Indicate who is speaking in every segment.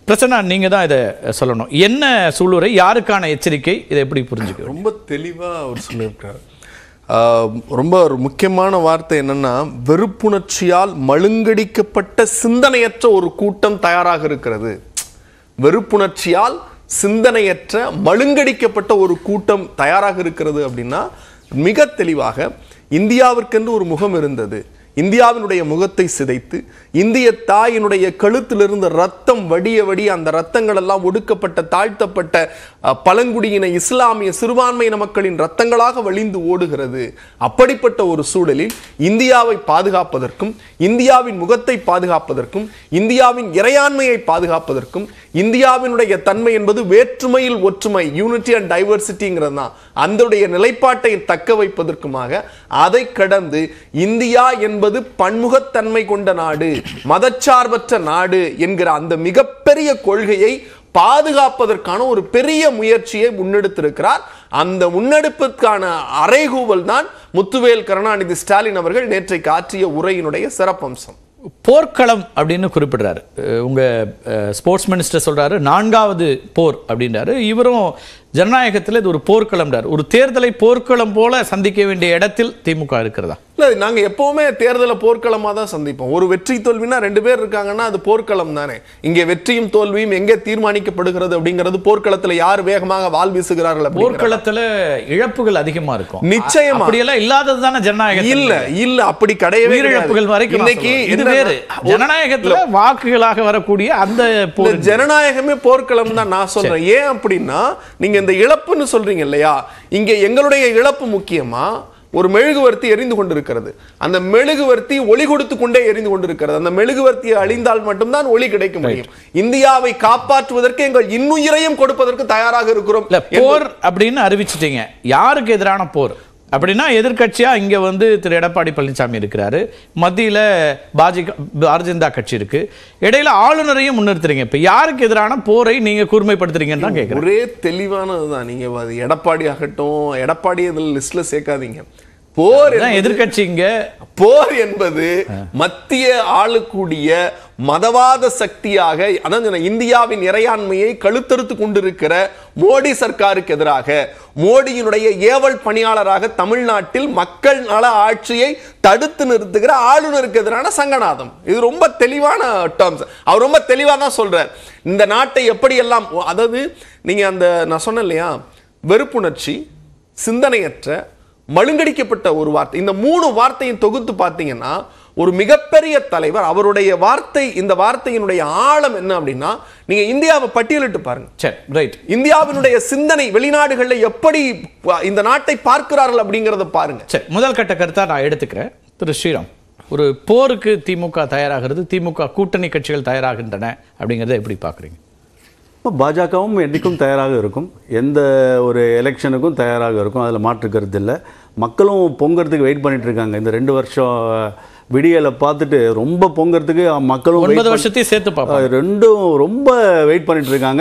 Speaker 1: பிரசன்னா நீங்க தான் இதை சொல்லணும். என்ன சூளுரை, யாருக்கான எச்சரிக்கை, இதை எப்படி புரிஞ்சுக்க?
Speaker 2: ரொம்ப தெளிவா அவர் சொல்லியிருக்காரு. ரொம்ப ஒரு முக்கியமான வார்த்தை என்னன்னா, வெறுப்புணர்ச்சியால் மழுங்கடிக்கப்பட்ட சிந்தனையற்ற ஒரு கூட்டம் தயாராக இருக்கிறது. வெறுப்புணர்ச்சியால் சிந்தனையற்ற மழுங்கடிக்கப்பட்ட ஒரு கூட்டம் தயாராக இருக்கிறது அப்படின்னா, மிக தெளிவாக இந்தியாவிற்கென்று ஒரு முகம் இருந்தது. இந்தியாவினுடைய முகத்தை சிதைத்து இந்திய தாயினுடைய கழுத்திலிருந்து ரத்தம் வடிய வடிய அந்த ரத்தங்கள் எல்லாம் ஒடுக்கப்பட்ட தாழ்த்தப்பட்ட பழங்குடியின இஸ்லாமிய சிறுபான்மையின மக்களின் ரத்தங்களாக வழிந்து ஓடுகிறது. அப்படிப்பட்ட ஒரு சூழலில் இந்தியாவை பாதுகாப்பதற்கும் இந்தியாவின் முகத்தை பாதுகாப்பதற்கும் இந்தியாவின் இறையாண்மையை பாதுகாப்பதற்கும் இந்தியாவினுடைய தன்மை என்பது வேற்றுமையில் ஒற்றுமை, யூனிட்டி அண்ட் டைவர்சிட்டிங்கிறது தான். அதனுடைய நிலைப்பாட்டை தக்க வைப்பதற்குமாக அதை கடந்து இந்தியா என்பது பன்முகத்தன்மை கொண்ட நாடு, மதச்சார்பற்ற நாடு என்கிற அந்த மிகப்பெரிய கொள்கையை பாதுகாப்பதற்கான ஒரு பெரிய முயற்சியை முன்னெடுத்திருக்கிறார். அந்த முன்னெடுப்புக்கான அறைகூவல் தான் முத்துவேல் கருணாநிதி ஸ்டாலின் அவர்கள் நேற்றைக்கு ஆற்றிய உரையினுடைய சிறப்பம்சம்.
Speaker 1: போர்க்களம் அப்படின்னு குறிப்பிடுறாரு. உங்க ஸ்போர்ட்ஸ் மினிஸ்டர் சொல்றாரு 4வது போர் அப்படின்றாரு. இவரும் ஜனநாயகத்தில் இது ஒரு போர்க்களம்ன்றார். ஒரு தேர்தலை போர்க்களம் போல சந்திக்க வேண்டிய இடத்தில் திமுக இருக்கிறதா?
Speaker 2: இல்லை, நாங்கள் எப்பவுமே தேர்தலை போர்க்களமாக தான் சந்திப்போம். ஒரு வெற்றி தோல்வினா 2 பேர் இருக்காங்கன்னா அது போர்க்களம் தானே. இங்கே வெற்றியும் தோல்வியும் எங்கே தீர்மானிக்கப்படுகிறது அப்படிங்கிறது போர்க்களத்தில் யார் வேகமாக வாள் வீசுகிறார்கள்.
Speaker 1: போர்க்களத்தில் இழப்புகள் அதிகமா இருக்கும்.
Speaker 2: நிச்சயமா
Speaker 1: அப்படியெல்லாம் இல்லாதது தானே ஜனநாயகம்.
Speaker 2: இல்ல அப்படி கிடையவே
Speaker 1: இழப்புகள் வரைக்கும். இன்னைக்கு இது வேறு. ஜனநாயகத்தில் வாக்குகளாக வரக்கூடிய அந்த
Speaker 2: ஜனநாயகமே போர்க்களம் தான் நான் சொல்றேன். ஏன் அப்படின்னா, நீங்க இந்த இழப்புன்னு சொல்றீங்க இல்லையா, இங்க எங்களுடைய இழப்பு முக்கியமா? ஒரு மெழுகுவர்த்தி எரிந்து கொண்டிருக்கிறது. அந்த மெழுகுவர்த்தி ஒளி கொடுத்து கொண்டே எரிந்து கொண்டிருக்கிறது. அந்த மெழுகுவர்த்தியை அழிந்தால் மட்டும்தான் ஒளி கிடைக்க முடியும். இந்தியாவை காப்பாற்றுவதற்கு எங்கள் இன்னுயிரையும் கொடுப்பதற்கு தயாராக இருக்கிறோம்.
Speaker 1: போர் அப்படின்னு அறிவிச்சிட்டீங்க. யாருக்கு எதிரான போர் அப்படின்னா, எதிர்கட்சியா இங்க திரு எடப்பாடி பழனிசாமி இருக்கிறாரு, மத்தியில பாரதிய ஜனதா கட்சி இருக்கு, இடையில ஆளுநரையும் முன்னிறுத்துறீங்க. இப்ப யாருக்கு எதிரான போரை நீங்க கூர்மைப்படுத்துறீங்கன்னு தான் கேட்கிறேன்.
Speaker 2: ஒரே தெளிவானதுதான். நீங்க எடப்பாடி ஆகட்டும், எடப்பாடி இதில் லிஸ்ட்ல சேர்க்காதீங்க. போர்
Speaker 1: எதிர்கட்சிங்க.
Speaker 2: போர் என்பது மத்திய ஆளக்கூடிய மதவாத சக்தியாக, அதான் இந்தியாவின் இறையாண்மையை கழுத்தறுத்து கொண்டிருக்கிற மோடி சர்க்காருக்கு எதிராக, மோடியினுடைய ஏவல் பணியாளராக தமிழ்நாட்டில் மக்கள் நல ஆட்சியை தடுத்து நிறுத்துகிற ஆளுநருக்கு எதிரான சங்கநாதம். இது ரொம்ப தெளிவான டேர்ம்ஸ். அவர் ரொம்ப தெளிவாக தான் சொல்றார். இந்த நாட்டை எப்படியெல்லாம், அதாவது நீங்க அந்த நான் சொன்னேன் இல்லையா, வெறுப்புணர்ச்சி, சிந்தனையற்ற, மழுங்கடிக்கப்பட்ட ஒரு வார்த்தை, இந்த 3 வார்த்தையும் தொகுத்து பார்த்தீங்கன்னா ஒரு மிகப்பெரிய தலைவர், அவருடைய வார்த்தை, இந்த வார்த்தையினுடைய ஆழம் என்ன அப்படின்னா, நீங்க இந்தியாவை பட்டியலிட்டு பாருங்க.
Speaker 1: சரி, ரைட்.
Speaker 2: இந்தியாவினுடைய சிந்தனை வெளிநாடுகளில் எப்படி இந்த நாட்டை பார்க்கிறார்கள் அப்படிங்கறத பாருங்க.
Speaker 1: சரி, முதல் கட்ட கருத்தா நான் எடுத்துக்கிறேன். திரு ஸ்ரீராம், ஒரு போருக்கு திமுக தயாராகிறது, திமுக கூட்டணி கட்சிகள் தயாராகின்றன அப்படிங்கறத எப்படி பாக்குறீங்க?
Speaker 3: பாஜகவும் என்றைக்கும் தயாராக இருக்கும், எந்த ஒரு எலெக்ஷனுக்கும் தயாராக இருக்கும், அதில் மாற்று கருத்து இல்லை. மக்களும் பொங்கறதுக்கு வெயிட் பண்ணிட்டு இருக்காங்க. இந்த 2 வருஷம் விடியலை பார்த்துட்டு ரொம்ப பொங்கறதுக்கு மக்களும்
Speaker 1: 9 வருஷத்தையும் சேர்த்து பார்ப்போம்.
Speaker 3: ரெண்டும் ரொம்ப வெயிட் பண்ணிட்டு இருக்காங்க.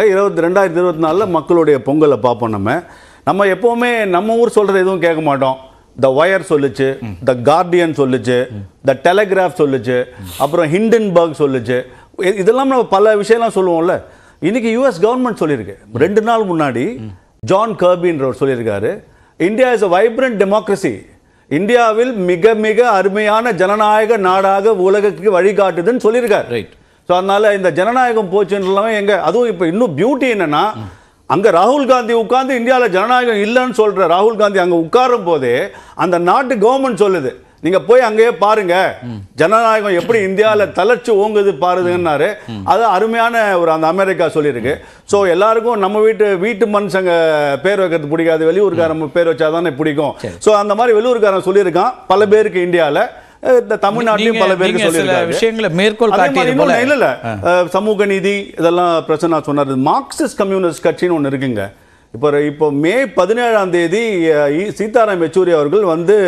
Speaker 3: 2024 மக்களுடைய பொங்கலை பார்ப்போம். நம்ம எப்போவுமே நம்ம ஊர் சொல்கிறது எதுவும் கேட்க மாட்டோம். த வயர் சொல்லுச்சு, த கார்டியன் சொல்லுச்சு, த டெலிகிராஃப் சொல்லுச்சு, அப்புறம் ஹிண்டன்பர்க் சொல்லுச்சு. இதெல்லாம் நம்ம பல விஷயம்லாம் சொல்லுவோம்ல. இன்னைக்கு யூஎஸ் கவர்மெண்ட் சொல்லியிருக்கு. 2 நாள் முன்னாடி ஜான் கர்பின்றவர் சொல்லியிருக்காரு, India is a vibrant democracy. இந்தியாவில் மிக மிக அருமையான ஜனநாயக நாடாக உலகத்துக்கு வழிகாட்டுதுன்னு சொல்லியிருக்காரு. ரைட். ஸோ அதனால இந்த ஜனநாயகம் போச்சுன்றலாம் எங்க, அதுவும் இப்போ இன்னும் பியூட்டி என்னன்னா, அங்கே ராகுல் காந்தி உட்கார்ந்து இந்தியாவில் ஜனநாயகம் இல்லைன்னு சொல்ற ராகுல் காந்தி அங்கே உட்காரும் போதே அந்த நாட்டு கவர்மெண்ட் சொல்லுது, நீங்க போய் அங்கேயே பாருங்க ஜனநாயகம் எப்படி இந்தியாவில் தளர்ச்சி ஓங்குது பாருங்கன்னாரு. அது அருமையான ஒரு அந்த அமெரிக்கா சொல்லியிருக்கு. ஸோ எல்லாருக்கும் நம்ம வீட்டு மனுஷங்க பேர் வைக்கிறது பிடிக்காது, வெளியூர்காரன் பேர் வச்சாதானே பிடிக்கும். ஸோ அந்த மாதிரி வெளியூர்காரன் சொல்லியிருக்கான் பல பேருக்கு இந்தியாவில், தமிழ்நாட்டிலும் பல பேருக்கு சொல்லியிருக்காங்க. இல்ல சமூக நீதி இதெல்லாம் பிரச்சனை சொன்னார். மார்க்சிஸ்ட் கம்யூனிஸ்ட் கட்சின்னு ஒன்று இருக்குங்க. இப்போ மே 17ஆம் தேதி சீதாராம் யெச்சூரி அவர்கள்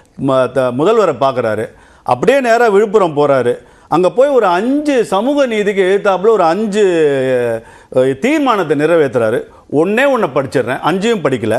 Speaker 3: முதல்வரை பார்க்குறாரு. அப்படியே நேராக விழுப்புரம் போகிறாரு. அங்கே போய் ஒரு 5 சமூக நீதிக்கு எழுத்தாப்புல ஒரு 5 தீர்மானத்தை நிறைவேற்றுறாரு. ஒன்று படிச்சிடுறேன், 5யும் படிக்கல.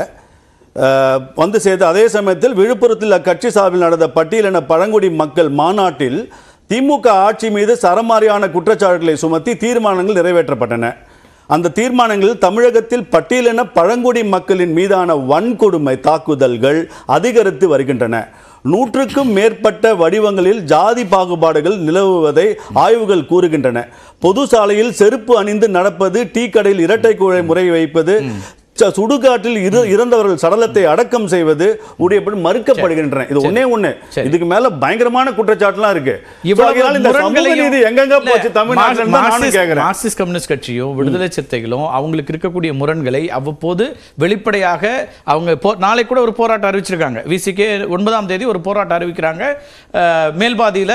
Speaker 3: சேர்த்து அதே சமயத்தில் விழுப்புரத்தில் அக்கட்சி சார்பில் நடந்த பட்டியலின பழங்குடி மக்கள் மாநாட்டில் திமுக ஆட்சி மீது சரமாரியான குற்றச்சாட்டுகளை சுமத்தி தீர்மானங்கள் நிறைவேற்றப்பட்டன. அந்த தீர்மானங்களில் தமிழகத்தில் பட்டியலின பழங்குடி மக்களின் மீதான வன்கொடுமை தாக்குதல்கள் அதிகரித்து வருகின்றன. 100க்கும் மேற்பட்ட வடிவங்களில் ஜாதி பாகுபாடுகள் நிலவுவதை ஆய்வுகள் கூறுகின்றன. பொது சாலையில் செருப்பு அணிந்து நடப்பது, டீ கடையில் இரட்டை குழை முறை வைப்பது, சுடுகாட்டில் இறந்தவர்கள் சடலத்தை அடக்கம் செய்வது மறுக்கப்படுகின்றன. இது ஒண்ணே ஒண்ணு. இதுக்கு மேல பயங்கரமான குற்றச்சாட்டுலாம் இருக்கு. இந்த சமூக நீதி எங்கெங்க போச்சு தமிழ்நாட்டில் நானும் கேக்குறேன்.
Speaker 1: மார்க்சிஸ்ட் கம்யூனிஸ்ட் கட்சியும் விடுதலை சிறுத்தைகளும் அவங்களுக்கு இருக்கக்கூடிய முரண்களை அவ்வப்போது வெளிப்படையாக அவங்க நாளை கூட ஒரு போராட்டம் அறிவிச்சிருக்காங்க. விசிகே 9ஆம் தேதி ஒரு போராட்டம் அறிவிக்கிறாங்க. மேல்பாதியில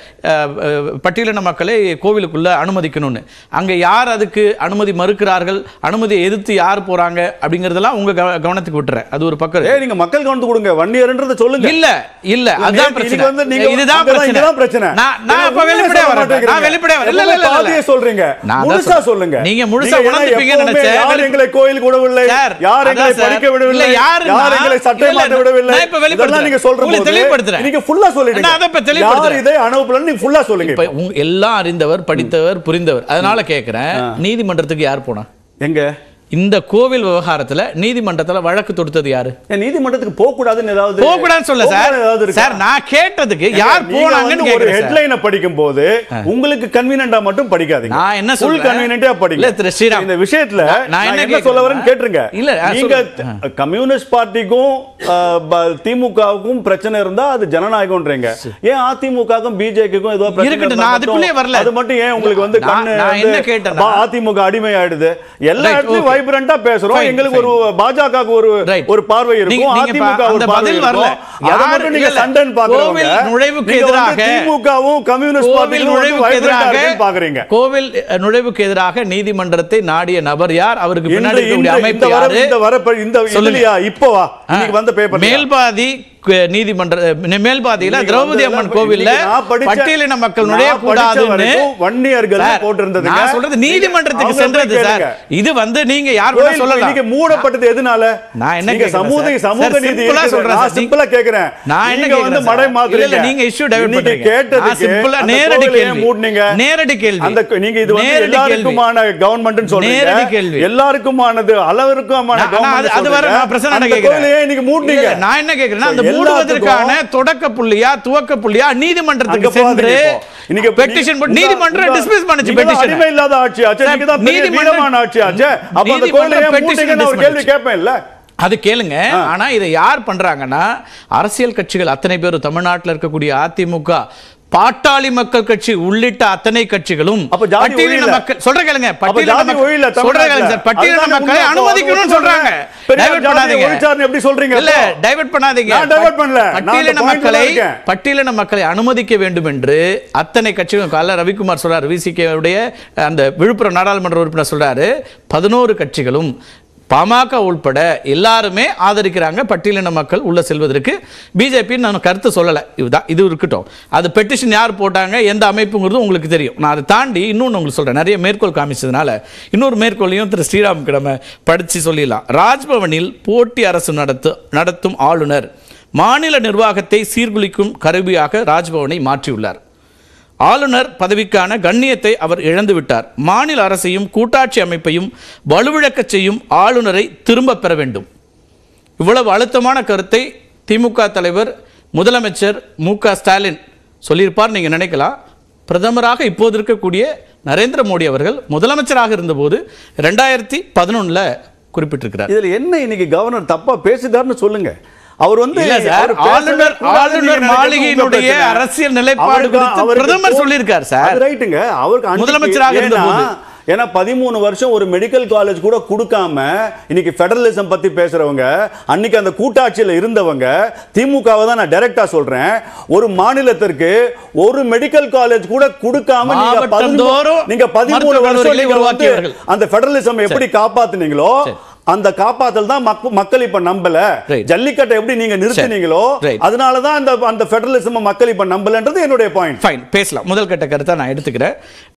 Speaker 1: பட்டியலின மக்களை கோவிலுக்குள்ள அனுமதிக்கணும்னு. அங்க யார் அதுக்கு அனுமதி மறுக்கிறார்கள், அனுமதியை எதிர்த்து யார் போறாங்க அப்படிங்கறதெல்லாம் உங்க கவனத்துக்கு விட்டுறேன். அது ஒரு பக்கம்.
Speaker 3: நீங்க மக்கள் கவனத்துக்கு கொடுங்க, வன்னியர்ன்றதை சொல்லுங்க.
Speaker 1: இல்ல அதான் பிரச்சனை. இதுதான் பிரச்சனை. நான் அப்ப வெளிப்படையா வரேன். நான் வெளிப்படையா வரேன். இல்ல
Speaker 3: பாதியே சொல்றீங்க, முழுசா சொல்லுங்க.
Speaker 1: நீங்க முழுசா உணர்ந்துப்பீங்கன்னு நினைச்சேன்.
Speaker 3: யார் எங்களை கோயிலுக்கு விடவில்லை, யார் எங்களை படிக்க விடவில்லை, யார் எங்களை சட்டை மாட்ட விடவில்லை,
Speaker 1: நான் இப்ப வெளிப்படுத்துறேன்.
Speaker 3: நீங்க சொல்றது தெளிவுபடுத்துறேன். நீங்க ஃபுல்லா சொல்லிடுங்க.
Speaker 1: நான் அத இப்ப தெளிவுபடுத்துறேன்.
Speaker 3: யார் இதை அனுப்பலன்னு நீங்க ஃபுல்லா சொல்லுங்க.
Speaker 1: இப்ப எல்லாம் அறிந்தவர், படித்தவர், புரிந்தவர். அதனால கேக்குறேன், நீதிமன்றத்துக்கு யார் போனா?
Speaker 3: எங்க
Speaker 1: இந்த கோவில் விவகாரத்துல நீதிமன்றத்துல வழக்கு தொடுத்தது யாரு?
Speaker 3: நீதிமன்றத்துக்கு போக கூடாதுன்னு ஏதாவது
Speaker 1: போக கூடாதுன்னு சொல்ல சார். நான் கேட்டதுக்கு யார் போனாங்கன்னு
Speaker 3: ஒரு ஹெட்லைனை படிக்கும் போது உங்களுக்கு கன்வீனியன்ட்டா மட்டும் படிக்காதீங்க.
Speaker 1: நான் என்ன
Speaker 3: ஃபுல் கன்வீனியன்ட்டா படிங்க.
Speaker 1: இல்ல ஸ்ரீராம்,
Speaker 3: இந்த விஷயத்துல நான் என்ன சொல்ல வரேன்னு கேட்டுருங்க.
Speaker 1: இல்ல
Speaker 3: நீங்க கம்யூனிஸ்ட் பார்ட்டிக்கும் திமுகவுக்கும் பிரச்சனை இருந்தா அது ஜனநாயகம்ன்றீங்க. ஏன் அதிமுகவுக்கும் பிஜேபிக்கும் ஏதோ பிரச்சனை
Speaker 1: இருக்கட்டும், நான் அதுக்குள்ளே வரல.
Speaker 3: அது மட்டும் ஏன் உங்களுக்கு வந்து
Speaker 1: நான் என்ன கேட்டேன்னா
Speaker 3: அதிமுக அடிமை ஆயிடுது? எல்லா இடத்துலயும் வைப்ரண்டா பேசுறோம். எங்களுக்கு ஒரு பாஜகவுக்கு ஒரு பார்வை இருக்கும், அதிமுக ஒரு பார்வை இருக்கும். யாரு நீங்க சண்டன் பாக்குறவங்க
Speaker 1: நுழைவுக்கு எதிராக
Speaker 3: திமுகவும் கம்யூனிஸ்ட் பார்ட்டியும் நுழைவுக்கு எதிராக பாக்குறீங்க.
Speaker 1: கோவில் நுழைவுக்கு எதிராக நீதிமன்றத்தை நாடிய நபர் யார்? அவருக்கு பின்னாடி இருக்கக்கூடிய அமைப்பு யாரு?
Speaker 3: இந்த இதுலயா இப்போவா இன்னைக்கு வந்த பேப்பர்
Speaker 1: மேல்பாதி நீதிமன்ற மேல்பாதியில திரௌபதி அம்மன் கோவில்ல பட்டியலின மக்கள் நுழைய கூடாதுன்னு
Speaker 3: வன்னியர்கள் போட்டிருந்தது.
Speaker 1: நான் சொல்றது நீதிமன்றத்துக்கு சென்றது சார். இது வந்து நீங்க யார் கூட சொல்லலாம்.
Speaker 3: நீங்க மூடப்பட்டது எதனால?
Speaker 1: நான் என்ன
Speaker 3: கேக்குறேன், சமூக நீதி சொல்றேன். நான் சிம்பிளா கேக்குறேன்.
Speaker 1: நான் என்ன
Speaker 3: கேக்குறேன், வந்து மடை மாத்துறீங்க.
Speaker 1: இல்ல நீங்க இஷ்யூ டைவர்ட் பண்றீங்க.
Speaker 3: நான்
Speaker 1: சிம்பிளா நேரடி கேள்வி மூடுனீங்க. நேரடி கேள்வி.
Speaker 3: அந்த நீங்க இது வந்து எல்லாருக்குமான கவர்மெண்ட்னு சொல்றீங்க. நேரடி கேள்வி. எல்லாருக்குமானது அளவுக்குமான கவர்மெண்ட்.
Speaker 1: அது வர நான் பிரச்சனை கேக்குறேன்.
Speaker 3: நீங்க மூடுனீங்க.
Speaker 1: நான் என்ன கேக்குறேன்னா அந்த மூடுவதற்கான தொடக்க புள்ளியா துவக்க புள்ளியா நீதிமன்றத்துக்கு சென்று இன்னைக்கு பெட்டிஷன் போட்டு நீதிமன்றம் டிஸ்மிஸ் பண்ணுச்சு. பெட்டிஷன் அடிமை இல்லாத ஆட்சி ஆச்சு. நீங்க தான் நீதிமன்றமான ஆட்சி ஆச்சு. அப்ப அந்த கோயிலை பெட்டிஷன் ஒரு கேள்வி கேட்பேன் இல்ல? அது கேளுங்க. ஆனா இதை யார் பண்றாங்கன்னா அரசியல் கட்சிகள் அத்தனை பேரும், தமிழ்நாட்டில் இருக்கக்கூடிய அதிமுக, பாட்டாளி மக்கள் கட்சி உள்ளிட்ட அத்தனை கட்சிகளும் பட்டியலின மக்கள் சொல்ற கேளுங்க, பட்டியலின மக்களை அனுமதிக்கணும்னு சொல்றாங்க. டைவர்ட் பண்ணாதீங்க. எப்படி சொல்றீங்க? இல்ல டைவர்ட் பண்ணாதீங்க. நான் டைவர்ட் பண்ணல. பட்டியலின மக்களை அனுமதிக்க வேண்டும் என்று அத்தனை கட்சிகளும் கால ரவிக்குமார் சொல்றாரு. விசிகே உடைய அந்த விழுப்புரம் நாடாளுமன்ற உறுப்பினர் சொல்றாரு. 11 கட்சிகளும் பாமக உள்பட எல்லாருமே ஆதரிக்கிறாங்க பட்டியலின மக்கள் உள்ள செல்வதற்கு. பிஜேபி நான் கருத்து சொல்லலை. இது இருக்கட்டும். அது பெட்டிஷன் யார் போட்டாங்க, எந்த அமைப்புங்கிறது உங்களுக்கு தெரியும். நான் அதை தாண்டி இன்னொன்று உங்களுக்கு சொல்கிறேன். நிறைய மேற்கோள் காமிச்சதுனால இன்னொரு மேற்கோளையும் திரு ஸ்ரீராம் கிழமை படித்து சொல்லிடலாம். ராஜ்பவனில் போட்டி அரசு நடத்தும் ஆளுநர் மாநில நிர்வாகத்தை சீர்குலைக்கும் கருவியாக ராஜ்பவனை மாற்றியுள்ளார். ஆளுநர் பதவிக்கான கண்ணியத்தை அவர் இழந்துவிட்டார். மாநில அரசையும் கூட்டாட்சி அமைப்பையும் வலுவிழக்க செய்யும் ஆளுநரை திரும்ப பெற வேண்டும். இவ்வளவு அழுத்தமான கருத்தை திமுக தலைவர் முதலமைச்சர் மு.க. ஸ்டாலின் சொல்லியிருப்பார் நீங்க நினைக்கலாம். பிரதமராக இப்போது இருக்கக்கூடிய நரேந்திர மோடி அவர்கள் முதலமைச்சராக இருந்தபோது 2011 குறிப்பிட்டிருக்கிறார்.
Speaker 3: இதுல என்ன இன்னைக்கு கவர்னர் தப்பா பேசுதார்னு சொல்லுங்க. அவர் வந்து
Speaker 1: ஆளுநர் மாளிகையினுடைய அரசியல் நிலைப்பாடு குறித்து பிரதமர் சொல்லியிருக்கார் சார்.
Speaker 3: ரைட்டுங்க. அவருக்கு
Speaker 1: முதலமைச்சராக இருந்தபோது
Speaker 3: ஏன்னா 13 வருஷம் ஒரு மெடிக்கல் காலேஜ் கூட கொடுக்காம இன்னைக்கு ஃபெடரலிசம் பத்தி பேசுறவங்க, அன்னைக்கு அந்த கூட்டாட்சியில் இருந்தவங்க, திமுகவை தான் நான் டைரக்டா சொல்றேன். ஒரு மாநிலத்திற்கு ஒரு மெடிக்கல் காலேஜ் கூட கொடுக்காம நீங்க 13 வருஷம் அந்த ஃபெடரலிசம் எப்படி காப்பாத்துனீங்களோ அந்த காப்பாத்தல் தான் மக்கள் இப்ப நம்பல. ஜல்லிக்கட்டை எப்படி நீங்க நிறுத்தினீங்களோ அதனால தான் அந்த ஃபெடரலிசம் மக்கள் இப்ப நம்பலன்றது என்னுடைய பாயிண்ட்.
Speaker 1: ஃபைன், பேசலாம். முதல் கட்ட கருத்தை நான் எடுத்துக்கிறேன்.